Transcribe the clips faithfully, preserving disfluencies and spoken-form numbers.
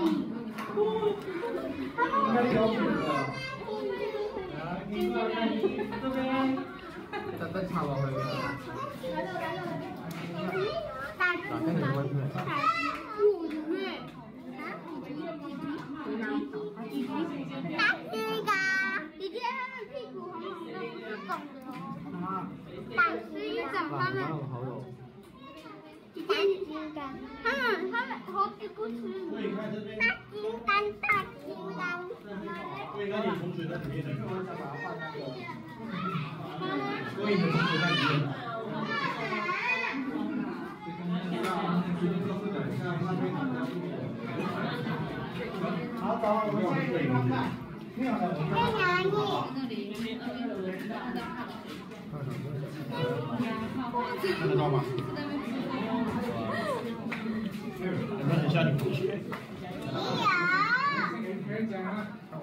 应该标准的。来，你过来，这边。再再插vào rồi. Là cái này quên rồi. Đại sư chẳng他们，大金刚，他们他们好几个词，大金刚，大金刚。 所以那你同学在里面的，所以你的同学在里面。好，走，我们去对面。 在哪里？ 看得到吗？有没有很像你同学？ 没有。 可以讲啊。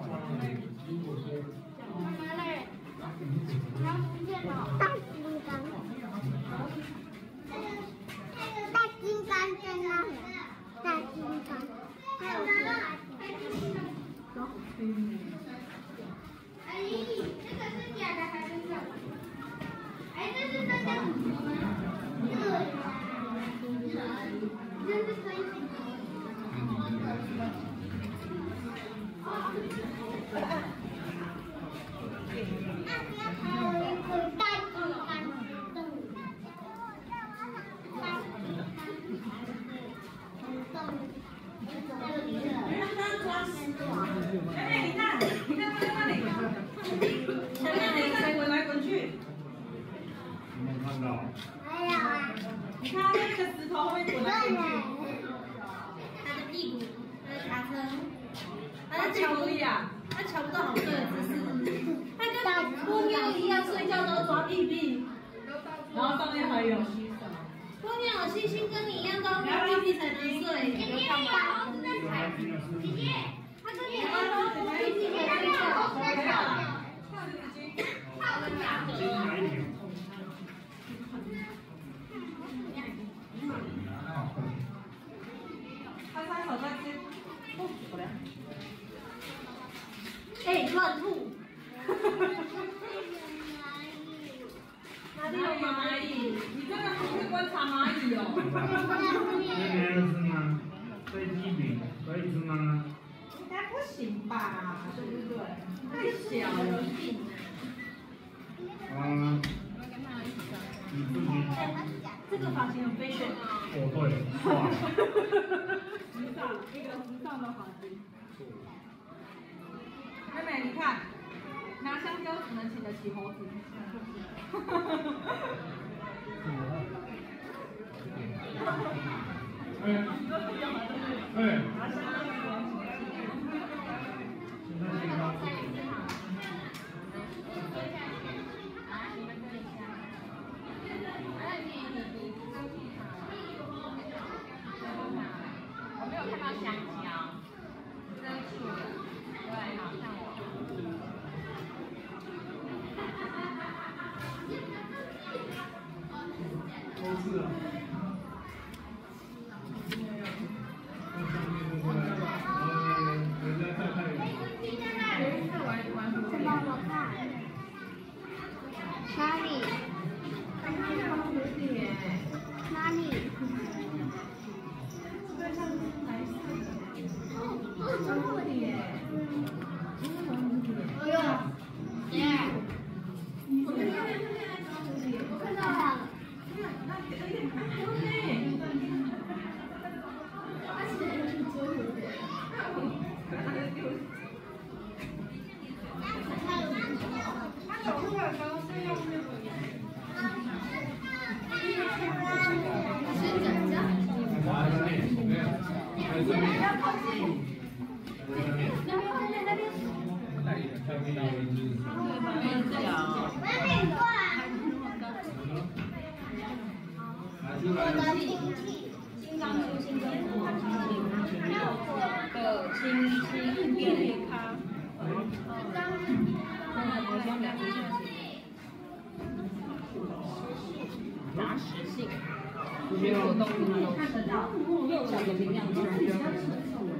大金刚。大金刚在那里。大金刚。还有呢？阿姨，这个是假的还是真的？哎，这是真的。这个，这是真的。那边还有一个大金刚洞。 妹妹，你看，你看在那里，前面那个在滚来滚去。 有没有看到？ 没有啊。 你看它那个石头会滚来滚去。 他的屁股，他的卡车， 他瞧不呀？ 他瞧不到好睡的姿势，他跟波妞一样，睡觉都抓屁屁。 然后上面还有。 波妞有星星跟你一样都抓屁屁才能睡，你就看吧。 姐姐，他跟你一样都抓屁屁才能睡。 他三手在接，哦，好凉。 哎，乱吐。 哪里有蚂蚁？你真的很会观察蚂蚁哦。 那边是吗？飞机饼可以吃吗？ 应该不行吧？对不对？太小了。 啊。你自己。 这个发型很 fashion。 哦，对，哇。 时尚，一个时尚的发型。妹妹，你看，拿香蕉只能请得起猴子。 哎，哎。 我没有看到香蕉，遮住了，对，好像我。 都是啊。人家太太远。 哪里？哪里？ 哦，真的耶！ 哎呦，姐，我看到，我看到了。 那有点看不呢。 而且是真的。 他走路的时候是用那个。 是整张。 不要靠近。 那边外面那边。 那里看不到一只。 外面过来。我的亲戚。 金刚出现在我的亲戚给他。 我想两只杂食性，水果动物都看得到，幼小的明亮